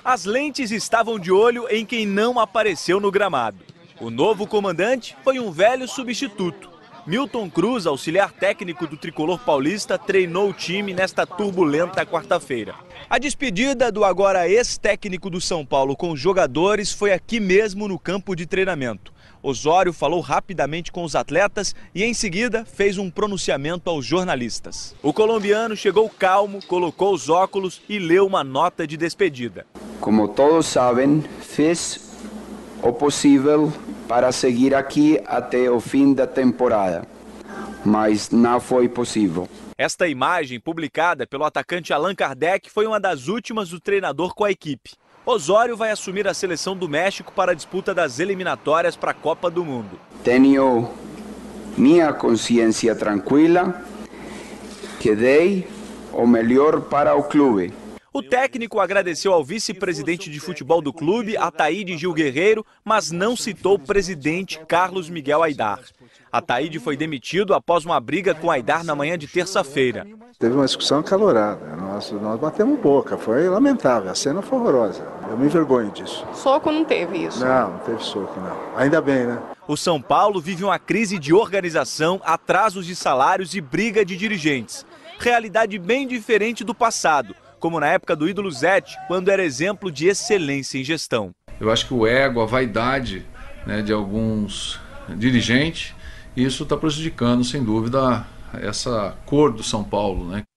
As lentes estavam de olho em quem não apareceu no gramado. O novo comandante foi um velho substituto. Milton Cruz, auxiliar técnico do tricolor paulista, treinou o time nesta turbulenta quarta-feira. A despedida do agora ex-técnico do São Paulo com os jogadores foi aqui mesmo no campo de treinamento. Osório falou rapidamente com os atletas e em seguida fez um pronunciamento aos jornalistas. O colombiano chegou calmo, colocou os óculos e leu uma nota de despedida. Como todos sabem, fiz o possível para seguir aqui até o fim da temporada, mas não foi possível. Esta imagem, publicada pelo atacante Allan Kardec, foi uma das últimas do treinador com a equipe. Osório vai assumir a seleção do México para a disputa das eliminatórias para a Copa do Mundo. Tenho minha consciência tranquila que dei o melhor para o clube. O técnico agradeceu ao vice-presidente de futebol do clube, Ataíde Gil Guerreiro, mas não citou o presidente Carlos Miguel Aidar. Ataíde foi demitido após uma briga com Aidar na manhã de terça-feira. Teve uma discussão acalorada, nós batemos boca, foi lamentável, a cena foi horrorosa, eu me envergonho disso. Soco não teve isso? Não teve soco não, ainda bem, né? O São Paulo vive uma crise de organização, atrasos de salários e briga de dirigentes. Realidade bem diferente do passado, como na época do ídolo Zete, quando era exemplo de excelência em gestão. Eu acho que o ego, a vaidade, né, de alguns dirigentes, isso está prejudicando, sem dúvida, essa cor do São Paulo, né?